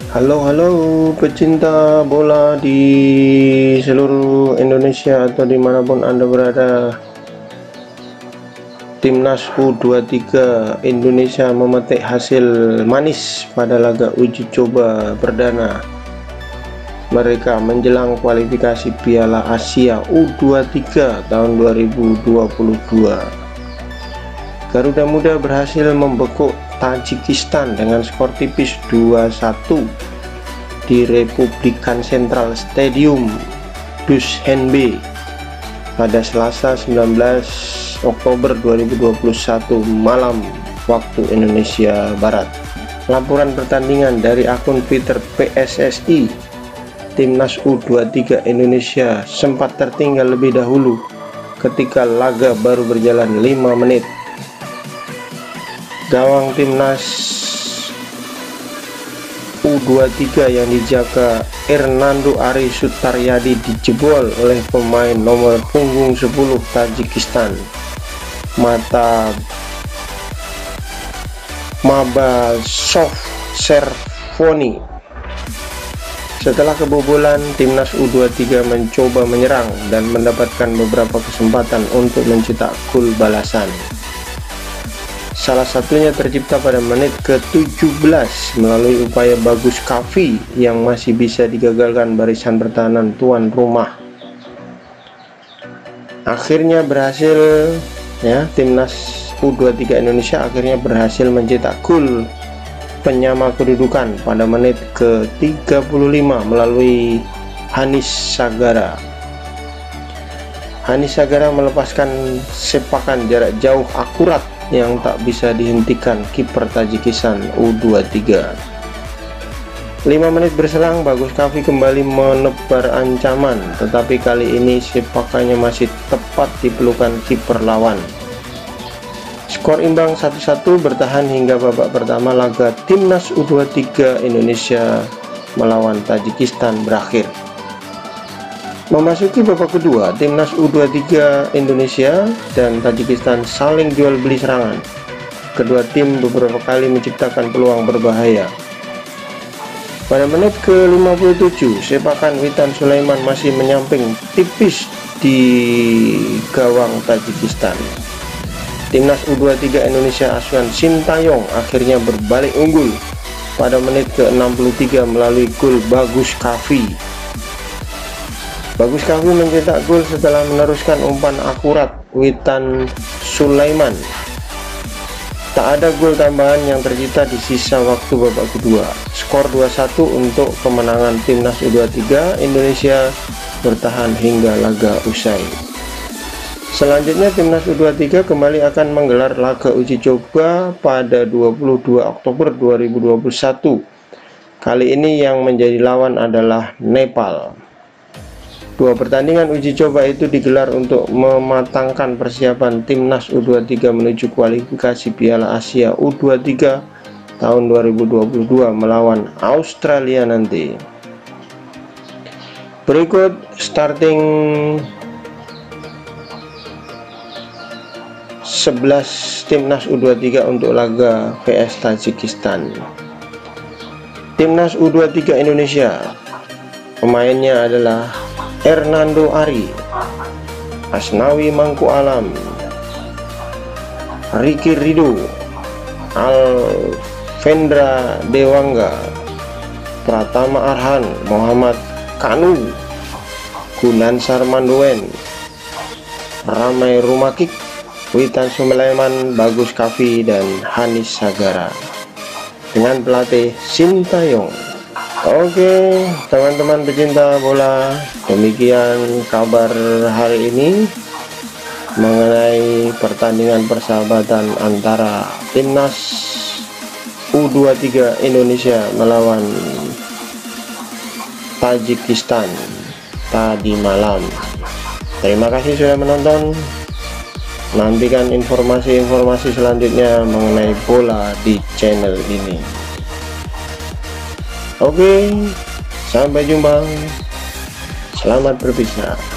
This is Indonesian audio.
Halo pecinta bola di seluruh Indonesia atau dimanapun Anda berada. Timnas U23 Indonesia memetik hasil manis pada laga uji coba perdana mereka menjelang kualifikasi Piala Asia U23 tahun 2022. Garuda Muda berhasil membekuk Tajikistan dengan skor tipis 2-1 di Republikan Central Stadium Dushanbe pada Selasa 19 Oktober 2021 malam waktu Indonesia Barat. Laporan pertandingan dari akun Twitter PSSI. Timnas U23 Indonesia sempat tertinggal lebih dahulu ketika laga baru berjalan 5 menit. Gawang timnas U23 yang dijaga Hernando Ari Sutaryadi dijebol oleh pemain nomor punggung 10 Tajikistan, Mabasov Servoni. Setelah kebobolan, timnas U23 mencoba menyerang dan mendapatkan beberapa kesempatan untuk mencetak gol balasan. Salah satunya tercipta pada menit ke-17 melalui upaya Bagus Kavi yang masih bisa digagalkan barisan pertahanan tuan rumah. Akhirnya berhasil timnas U23 Indonesia akhirnya berhasil mencetak gol penyama kedudukan pada menit ke-35 melalui Hanis Sagara. Hanis Sagara melepaskan sepakan jarak jauh akurat yang tak bisa dihentikan kiper Tajikistan U23. 5 menit berselang, Bagus Kavi kembali menebar ancaman, tetapi kali ini sepakannya masih tepat di pelukan kiper lawan. Skor imbang 1-1 bertahan hingga babak pertama laga timnas U23 Indonesia melawan Tajikistan berakhir. Memasuki babak kedua, timnas U23 Indonesia dan Tajikistan saling jual beli serangan. Kedua tim beberapa kali menciptakan peluang berbahaya. Pada menit ke-57, sepakan Witan Sulaiman masih menyamping tipis di gawang Tajikistan. Timnas U23 Indonesia asuhan Sintayong akhirnya berbalik unggul pada menit ke-63 melalui gol Bagus Kavi. Bagus Kavi mencetak gol setelah meneruskan umpan akurat Witan Sulaiman. Tak ada gol tambahan yang tercipta di sisa waktu babak kedua. Skor 2-1 untuk kemenangan timnas U23 Indonesia bertahan hingga laga usai. Selanjutnya timnas U23 kembali akan menggelar laga uji coba pada 22 Oktober 2021. Kali ini yang menjadi lawan adalah Nepal. Dua pertandingan uji coba itu digelar untuk mematangkan persiapan timnas U23 menuju kualifikasi Piala Asia U23 tahun 2022 melawan Australia nanti. Berikut starting 11 timnas U23 untuk laga vs Tajikistan. Timnas U23 Indonesia, pemainnya adalah Hernando Ari, Asnawi Mangku Alam, Ricky Ridho, Alvendra Dewangga, Pratama Arhan, Muhammad Kanu, Gunan Sarmandoen, Ramai Rumakik, Witan Sulaiman, Bagus Kavi, dan Hanis Sagara dengan pelatih Sintayong. Oke, teman-teman pecinta bola, demikian kabar hari ini mengenai pertandingan persahabatan antara timnas U23 Indonesia melawan Tajikistan tadi malam. Terima kasih sudah menonton. Nantikan informasi-informasi selanjutnya mengenai bola di channel ini. Oke, sampai jumpa. Selamat berpisah.